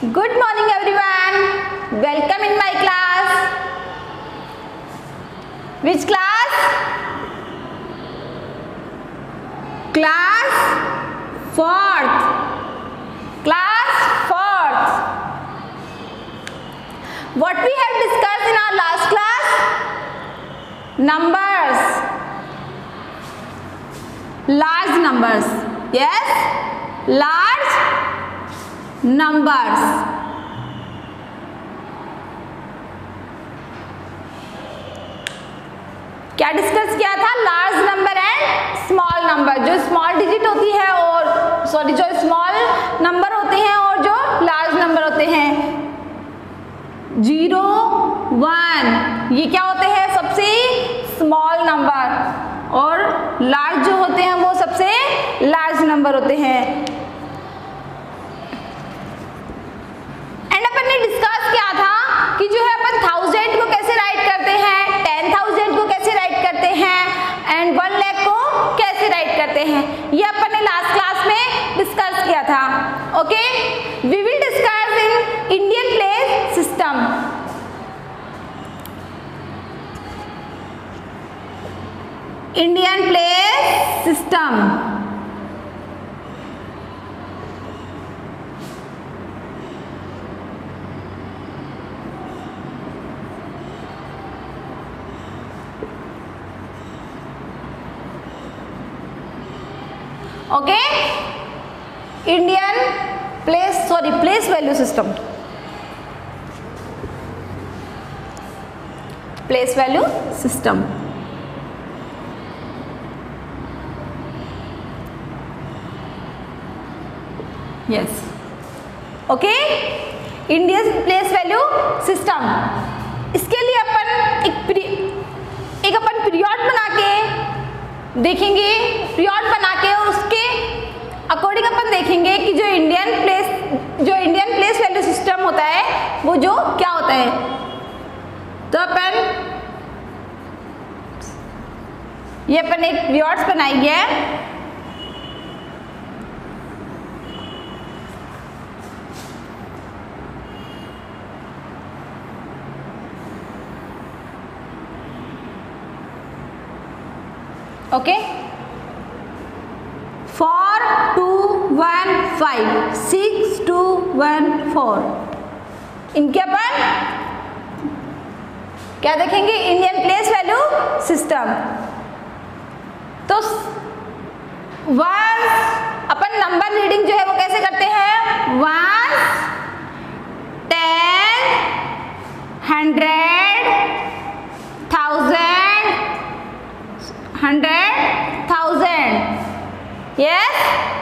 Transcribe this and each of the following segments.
Good morning everyone. Welcome in my class. Which class? Class 4th. Class 4th. What we have discussed in our last class? Numbers. Large numbers. Yes? Large numbers. क्या discuss किया था? Large number and small number. जो small digit होती है और जो small number होते हैं और जो लार्ज नंबर होते हैं. 0, 1 ये क्या होते हैं? सबसे स्मॉल नंबर. और लार्ज जो होते हैं वो सबसे लार्ज नंबर होते हैं. एंड अपन ने डिस्कस किया था कि जो है अपन 1000 को कैसे राइट करते हैं, 10,000 को कैसे राइट करते हैं एंड 1 लाख को कैसे राइट करते हैं. ये अपन ने लास्ट क्लास में डिस्कस किया था. Okay, we will discuss in Indian place system. Indian place system. Okay, Indian place value system. Place value system. Yes. Okay, Indian place value system. इसके लिए अपन एक अपन पीरियड बना के देखेंगे. पीरियड बना के और उसके अकॉर्डिंग अपन देखेंगे कि जो इंडियन प्लेस वैल्यू सिस्टम होता है वो जो क्या होता है. तो अपन एक पीरियड्स बनाएंगे. ओके, 4, 2, 1, 5, 6, 2, 1, 4. इनके अपन क्या देखेंगे? Indian place value system. तो वंस अपन नंबर रीडिंग जो है वो कैसे करते हैं? 1, 10, 100, 1000, 100,000. यस.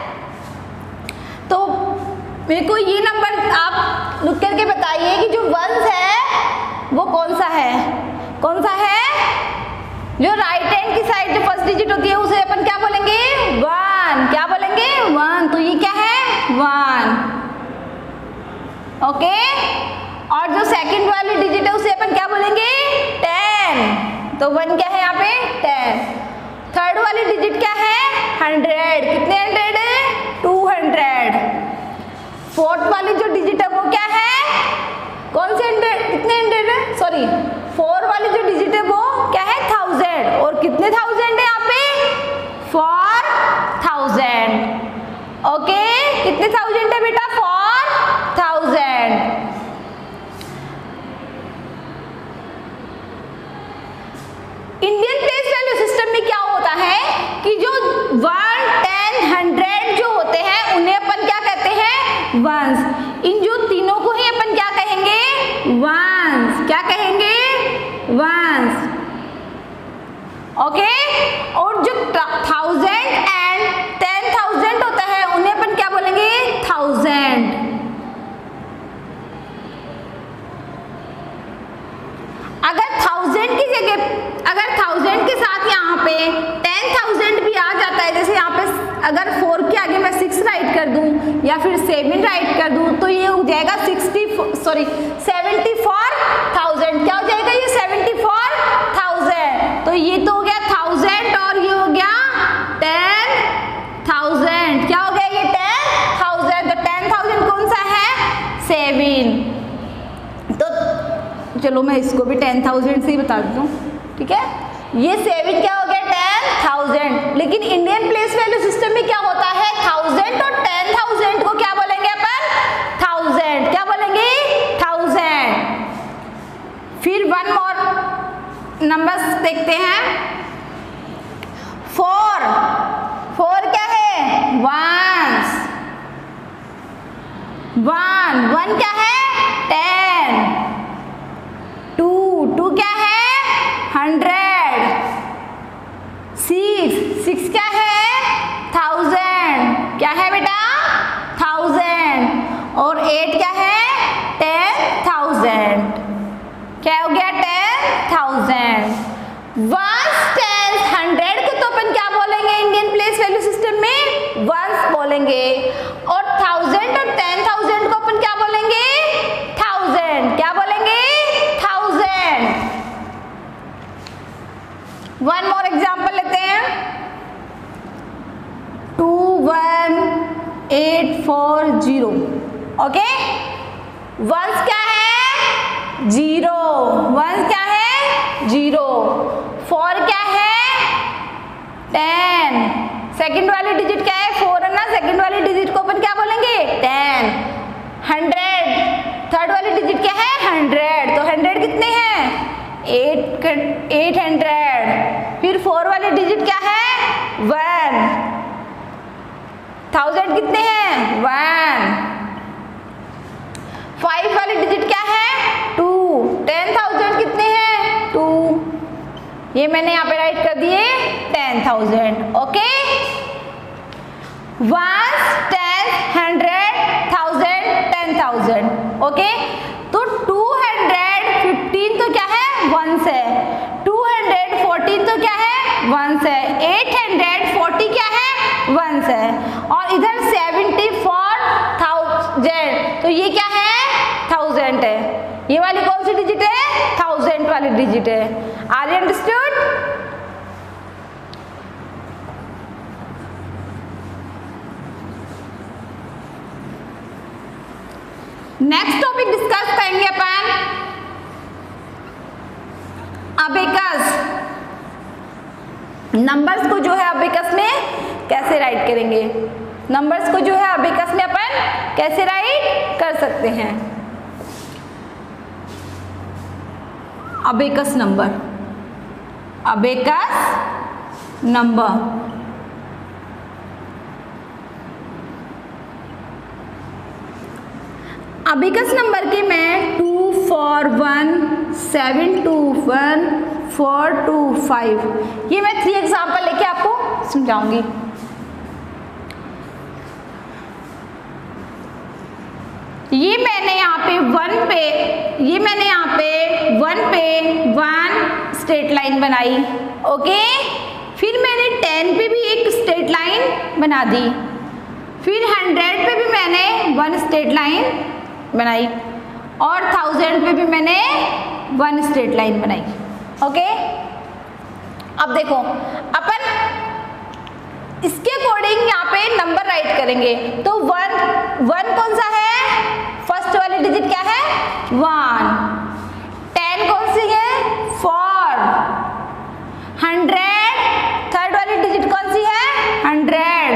तो मेरे को ये नंबर आप लिख करके बताइए कि जो वंस है वो कौन सा है? कौन सा है? जो राइट हैंड की साइड जो फर्स्ट डिजिट होती है उसे अपन क्या बोलेंगे? 1. क्या बोलेंगे? 1. तो ये क्या है? 1. ओके. और जो सेकंड वाली डिजिट है उसे अपन क्या बोलेंगे? 10. तो 1 क्या है यहाँ पे? 10. थर्ड वाली डिजिट क्या है? 100. कितने 100 है? 200. फोर्थ वाली जो डिजिट है वो क्या है? कौन से 100? कितने 100 है? सॉरी, 4 वाली जो डिजिट है वो क्या है? 1000. और कितने 1000 है यहाँ पे? 4000. ओके, कितने 1000 है बेटा? 4000. इंडियन प्लेस वैल्यू सिस्टम में क्या होता है कि जो 1, 10, 100 जो होते हैं उन्हें अपन क्या कहते हैं? वंस. इन जो तीनों को ही अपन क्या कहेंगे? वंस. क्या कहेंगे? वंस. ओके. और जो 1000 एंड 10,000 होता है उन्हें अपन क्या बोलेंगे? 1000. अगर 1000 की जगह अगर 1000 के साथ यहाँ पे 10,000 भी आ जाता है, जैसे यहाँ पे अगर 4 के आगे मैं 6 राइट कर दूं या फिर 7 राइट कर दूं तो ये हो जाएगा 74,000. क्या हो जाएगा ये? 74,000. तो ये तो हो गया 1000 और ये हो गया 10,000. क्या हो गया ये? 10,000. तो 10,000 कौन सा है? 7. चलो मैं इसको भी 10,000 से ही बता देता हूँ, ठीक है। ये सेविंग क्या हो गया 10,000, लेकिन इंडियन प्लेस वैल्यू सिस्टम में क्या होता है 1000 और 10,000 को क्या बोलेंगे अपन 1000, क्या बोलेंगे 1000। फिर वन और नंबर्स देखते हैं। 4 क्या है वंस, 1 क्या है 10, 2 क्या है 100, 6 क्या है 1000, क्या है बेटा 1000, और 8 क्या है 10,000, क्या हो गया 10,000। 100 को तो अपन क्या बोलेंगे इंडियन प्लेस वैल्यू सिस्टम में वंस बोलेंगे, और 1000 और 10,000 को अपन क्या बोलेंगे 1000, क्या बोलेंगे 1000। वन मोर एग्जाम्पल लेते हैं। 21840, ओके। वंस क्या है 0, वंस क्या है 0, 4 क्या है 10, सेकंड वाली डिजिट क्या है 4 है ना, सेकंड वाली डिजिट को अपन क्या बोलेंगे 10। 100, थर्ड वाली डिजिट क्या है 100, तो 100 कितने हैं 800। फिर 4 वाली डिजिट क्या है 1, 1000 कितने हैं 1। 5 वाली डिजिट क्या है 2, 10,000 कितने हैं 2, ये मैंने यहाँ पे राइट कर दिए 10,000, ओके। 1, 10, 100,000, 10,000, ओके। तो 215 तो क्या है 1 है, 214 तो क्या है 1 है, 840 क्या है 1 है, और इधर 74,000, तो ये क्या है 1000 है। ये वाली कौन सी डिजिट है 1000 वाली डिजिट है। Are you understood? Next topic discuss करेंगे अपन अबेकस। नंबर्स को जो है अबेकस में कैसे राइट करेंगे, नंबर्स को जो है अबेकस में अपन कैसे राइट कर सकते हैं। Abacus number, abacus number, abacus number के मैं 241, 721, 425, ये मैं 3 एग्जाम्पल लेके आपको समझाऊंगी। ये मैंने यहाँ पे 1 पे, ये मैंने यहाँ पे 1 पे 1 स्ट्रेट लाइन बनाई, ओके। फिर मैंने 10 पे भी एक स्ट्रेट लाइन बना दी, फिर 100 पे भी मैंने 1 स्ट्रेट लाइन बनाई, और 1000 पे भी मैंने 1 स्ट्रेट लाइन बनाई, ओके। अब देखो अपन इसके अकॉर्डिंग यहाँ पे नंबर राइट करेंगे। तो 1 कौन सा है, फर्स्ट वाली डिजिट क्या है 1, 10 कौन सी है 4, 100 थर्ड वाली डिजिट कौन सी है 100,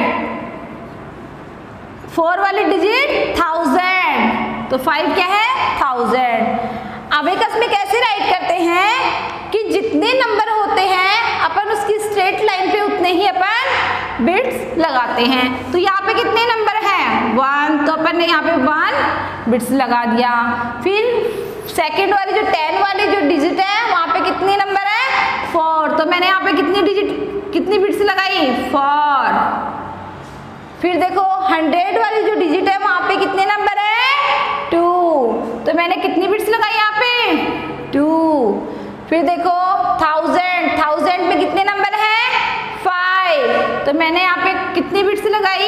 4 वाली डिजिट 1000, तो 5 क्या है 1000। अबेकस में कैसे राइट करते हैं कि जितने नंबर होते हैं अपन उसकी स्ट्रेट लाइन पे उतने ही अपन बिट्स लगाते हैं। तो यहाँ पे कितने नंबर हैं 1, तो अपन ने यहाँ पे 1 बिट्स लगा दिया। फिर सेकंड वाली जो 10 वाली जो डिजिट है वहाँ पे कितने नंबर है 4, तो मैंने यहाँ पे कितनी बिट्स लगाई 4। फिर देखो 100 वाली जो डिजिट है वहाँ पे कितने नंबर है 2, तो मैंने कितनी बिट्स लगाई यहाँ पे 2। फिर देखो 1000 पे कितने नंबर है 5, तो मैंने यहाँ पे कितनी बिट्स लगाई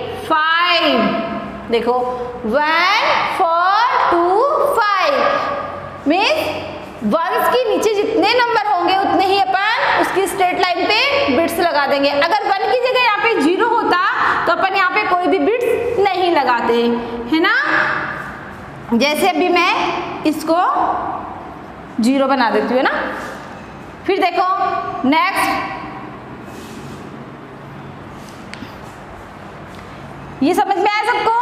5। देखो 1 4 2 5 मीन्स वंस के नीचे जितने नंबर होंगे उतने ही अपन उसकी स्ट्रेट लाइन पे बिट्स लगा देंगे। अगर 1 की जगह यहाँ पे 0 होता तो अपन यहाँ पे कोई भी बिट्स नहीं लगाते, है ना। जैसे अभी मैं इसको 0 बना देती हूँ ना। फिर देखो नेक्स्ट, ये समझ में आया सबको?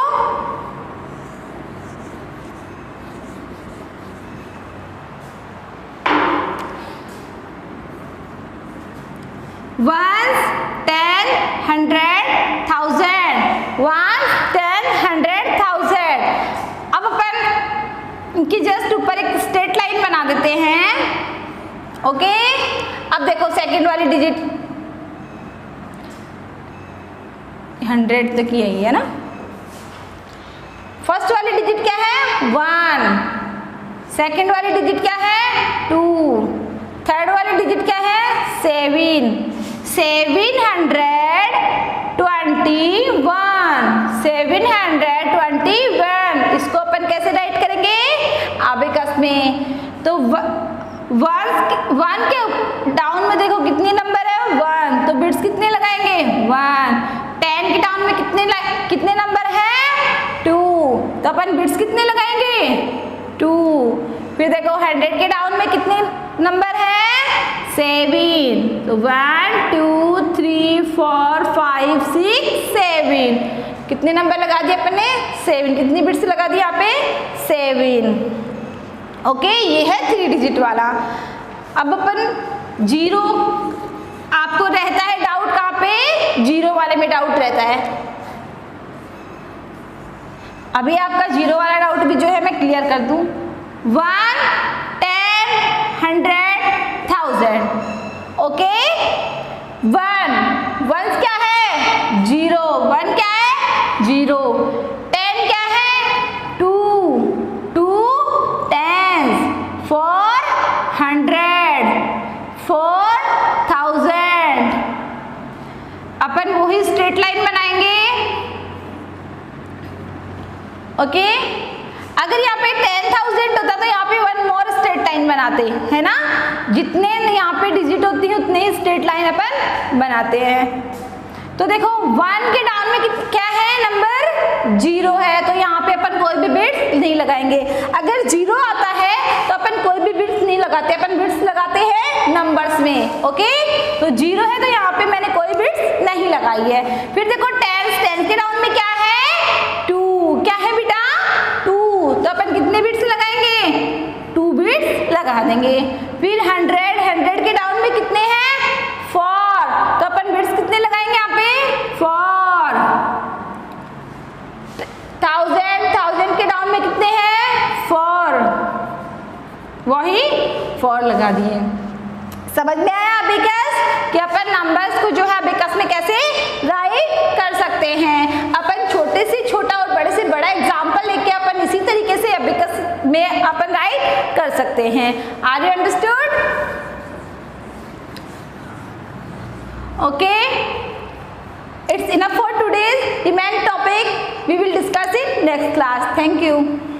वंस, 10, 100, 1000, 1, 10, 100, 1000। अब अपन इनकी जस्ट ऊपर एक स्ट्रेट लाइन बना देते हैं। ओके, अब देखो सेकंड वाली डिजिट 100 तक ही है ना। फर्स्ट वाली डिजिट क्या है? 1, सेकंड वाली डिजिट क्या है? 2, थर्ड वाली डिजिट क्या है? 7, 721, 721। इसको अपन कैसे राइट करेंगे? अबेकस में। तो 1 के डाउन में देखो कितने नंबर है? 1, तो बिट्स कितने लगाएंगे? 1। 10 के डाउन में कितने नंबर है? 2, तो अपन बिट्स कितने लगाएंगे? 2। फिर देखो 100 के डाउन में कितने नंबर है? 7, तो 1 2 3 4 5 6 7। कितने नंबर लगा दिए अपन ने? 7। कितनी बिट्स लगा दी यहाँ पे? 7। ओके, ये है 3 डिजिट वाला। अब अपन 0, आपको रहता है डाउट कहाँ पे? 0 वाले में डाउट रहता है। अभी आपका 0 वाला डाउट भी जो है मैं क्लियर कर दूं। 1, 10, 100, 1000। ओके, 1 क्या है? 0। 1 क्या है? 0। 10 क्या है? 2 10s, 4 100, 4000। अपन वही स्ट्रेट लाइन बनाएंगे। ओके, अगर यहाँ पे 10,000 होता तो यहाँ पे 1 मोर स्ट्रेट लाइन बनाते, है ना। जितने यहाँ पे डिजिट होती है उतने ही स्ट्रेट लाइन अपन बनाते हैं। तो देखो 1 के डाउन में क्या है? नंबर 0 है, तो यहाँ पे अपन कोई भी बिट्स नहीं लगाएंगे। अगर 0 आता है तो अपन कोई भी बिट्स नहीं लगाते, अपन बिट्स लगाते हैं नंबर्स में। ओके, तो 0 है तो यहाँ पे मैंने कोई बिट्स नहीं लगाई है। फिर देखो 10 के डाउन में क्या है? 2। क्या है बेटा? 2, तो अपन कितने बिट्स लगाएंगे? 2 बिट्स लगा देंगे। फिर 100 के डाउन में कितने हैं? 4, तो अपन बिट्स कितने लगाएंगे यहाँ पे? 4। 1000 के डाउन में कितने हैं? 4, वही 4 लगा दिए। समझ में आया अबेकस कि अपन नंबर्स को जो है अबेकस में कैसे राइट कर सकते हैं। अपन छोटे से छोटा और बड़े से बड़ा एग्जाम्पल लेके अपन इसी तरीके से अबेकस में अपन राइट कर सकते हैं। Are you understood? Okay, it's enough for today's demand topic. We will discuss in next class. Thank you.